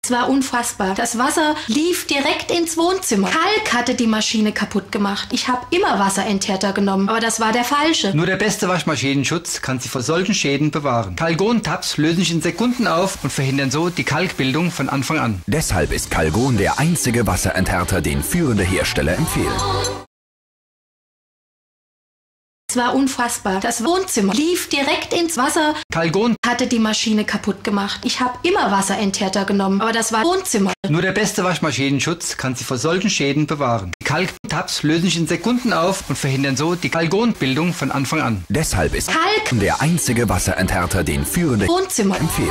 Es war unfassbar. Das Wasser lief direkt ins Wohnzimmer. Kalk hatte die Maschine kaputt gemacht. Ich habe immer Wasserenthärter genommen, aber das war der falsche. Nur der beste Waschmaschinenschutz kann Sie vor solchen Schäden bewahren. Calgon-Tabs lösen sich in Sekunden auf und verhindern so die Kalkbildung von Anfang an. Deshalb ist Calgon der einzige Wasserenthärter, den führende Hersteller empfehlen. Es war unfassbar. Das Wohnzimmer lief direkt ins Wasser. Calgon Hatte die Maschine kaputt gemacht. Ich habe immer Wasserenthärter genommen, aber das war Wohnzimmer. Nur der beste Waschmaschinenschutz kann Sie vor solchen Schäden bewahren. Kalk-Tabs lösen sich in Sekunden auf und verhindern so die Calgon-Bildung von Anfang an. Deshalb ist Kalk der einzige Wasserenthärter, den führende Wohnzimmer empfehlen.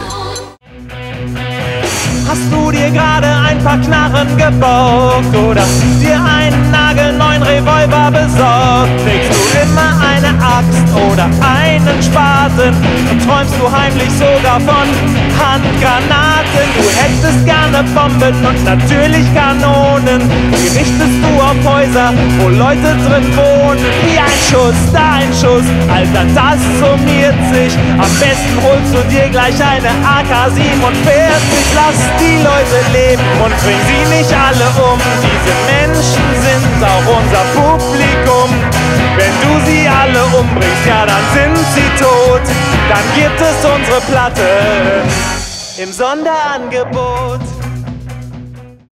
Hast du dir gerade ein paar Knarren gebockt oder dir einen nagelneuen Revolver besorgt? Trägst du immer eine Axt oder einen Spaten und träumst du heimlich sogar von Handgranaten? Du hättest gerne Bomben und natürlich Kanonen. Die richtest du auf Häuser, wo Leute drin wohnen. Hier ein Schuss, da ein Schuss, Alter, das summiert sich. Am besten holst du dir gleich eine AK-47. Lass die Leute leben und bring sie nicht alle um. Diese Menschen sind auch unser Publikum. Wenn du sie alle umbringst, ja dann sind sie tot. Dann gibt es unsere Platte im Sonderangebot.